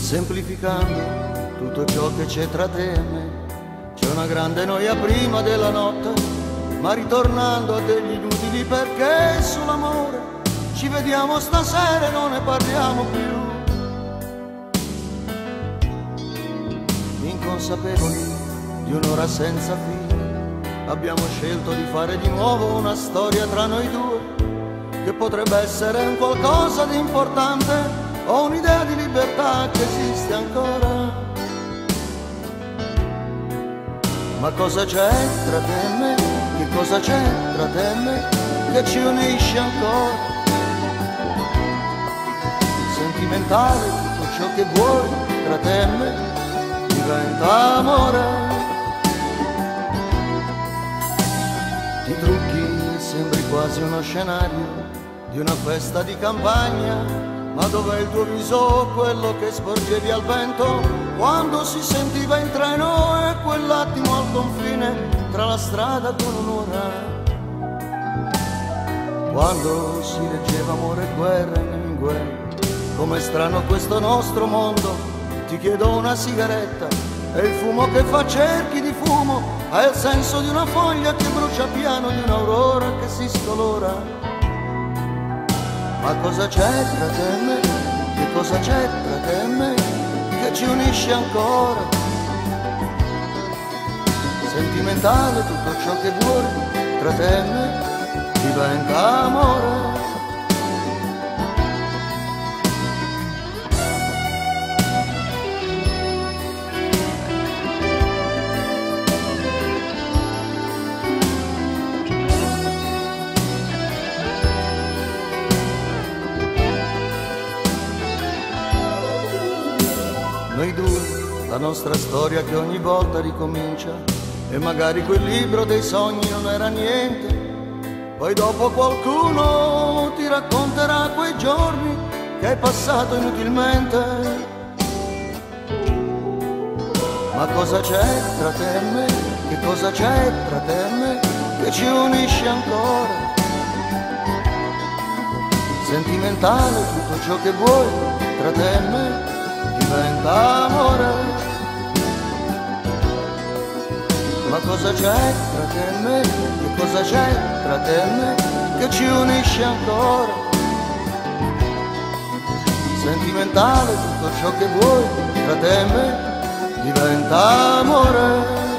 Semplificando tutto ciò che c'è tra te e me, c'è una grande noia prima della notte, ma ritornando a degli inutili perché sull'amore ci vediamo stasera e non ne parliamo più. Inconsapevoli di un'ora senza fine, abbiamo scelto di fare di nuovo una storia tra noi due, che potrebbe essere un qualcosa di importante o un'idea di libertà che esiste ancora. Ma cosa c'è tra te e me? Che cosa c'è tra te e me che ci unisce ancora? Sentimentale tutto ciò che vuoi tra te e me diventa amore. Ti trucchi e sembri quasi uno scenario di una festa di campagna, ma dov'è il tuo viso, quello che sporgevi al vento quando si sentiva in treno e quell'attimo al confine tra la strada con un'ora, quando si leggeva amore e guerra in guerra. Com'è strano questo nostro mondo, ti chiedo una sigaretta e il fumo che fa cerchi di fumo ha il senso di una foglia che brucia piano, di un'aurora che si scolora. Ma cosa c'è tra te e me? Che cosa c'è tra te e me che ci unisce ancora? Sentimentale tutto ciò che vuoi tra te e me diventa amore. Noi due, la nostra storia che ogni volta ricomincia, e magari quel libro dei sogni non era niente. Poi dopo qualcuno ti racconterà quei giorni che hai passato inutilmente. Ma cosa c'è tra te e me? Che cosa c'è tra te e me che ci unisce ancora? Sentimentale tutto ciò che vuoi tra te e me diventa amore. Ma cosa c'è tra te e me? Che cosa c'è tra te e me che ci unisce ancora? Sentimentale tutto ciò che vuoi tra te e me diventa amore.